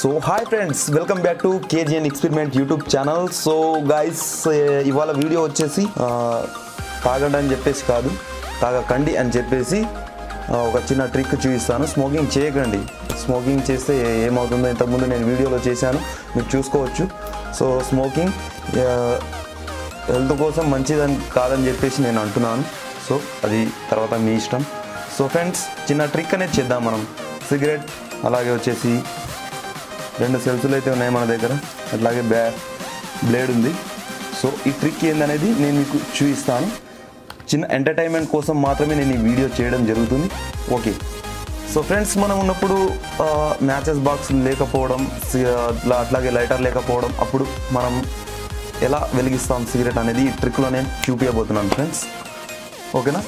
So hi friends, welcome back to KGN Experiment YouTube channel. So guys, ఇవాళ video వచ్చేసి తాగండి అని చెప్పేసి కాదు, తాగకండి అని చెప్పేసి ఒక చిన్న ట్రిక్ చూపిస్తాను. స్మోకింగ్ చేయకండి. స్మోకింగ్ చేస్తే ఏమవుతుందో ఇంతకుముందు నేను వీడియోలో చేశాను, మీరు చూసుకోవచ్చు. సో స్మోకింగ్ హెల్త్ కోసం మంచిదని కాదని చెప్పేసి నేను అంటున్నాను. సో అది తర్వాత మీ ఇష్టం. సో ఫ్రెండ్స్, చిన్న ట్రిక్ అనేది చేద్దాం మనం. సిగరెట్ అలాగే వచ్చేసి 2 సెల్సులు అయితే ఉన్నాయి మన దగ్గర, అట్లాగే బ్లేడ్ ఉంది. సో ఈ ట్రిక్ ఏందనేది నేను మీకు చూపిస్తాను. చిన్న ఎంటర్టైన్మెంట్ కోసం మాత్రమే నేను ఈ వీడియో చేయడం జరుగుతుంది. ఓకే. సో ఫ్రెండ్స్, మనం ఉన్నప్పుడు మ్యాచెస్ బాక్స్ లేకపోవడం, అట్లాగే లైటర్ లేకపోవడం, అప్పుడు మనం ఎలా వెలిగిస్తాం సిగరెట్ అనేది ఈ ట్రిక్లో నేను చూపించబోతున్నాను ఫ్రెండ్స్. ఓకేనా?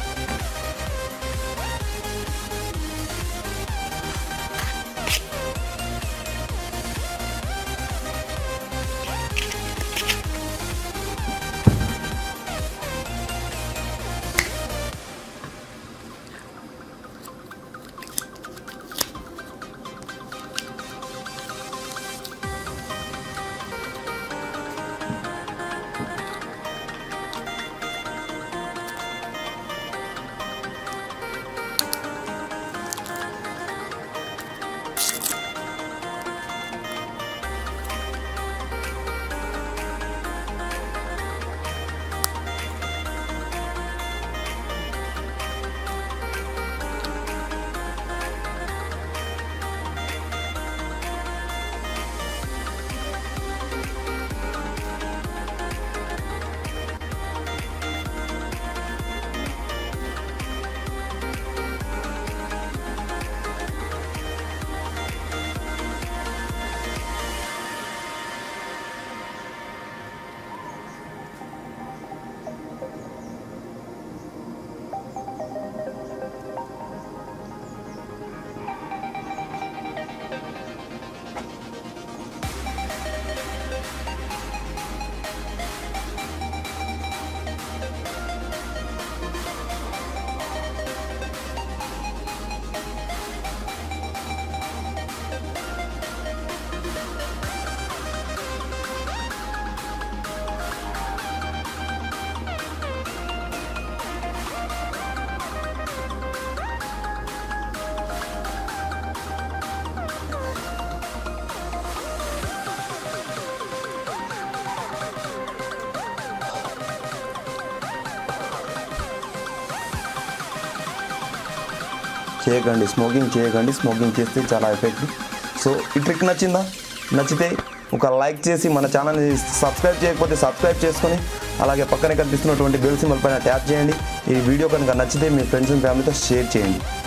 చేయకండి, స్మోకింగ్ చేయకండి. స్మోకింగ్ చేస్తే చాలా ఎఫెక్టివ్. సో ఈ ట్రిక్ నచ్చితే ఒక లైక్ చేసి మన ఛానల్ని సబ్స్క్రైబ్ చేయకపోతే సబ్స్క్రైబ్ చేసుకొని అలాగే పక్కనే కనిపిస్తున్నటువంటి బెల్ సింబల్ పైన ట్యాప్ చేయండి. ఈ వీడియో కనుక నచ్చితే మీ ఫ్రెండ్స్ అండ్ ఫ్యామిలీతో షేర్ చేయండి.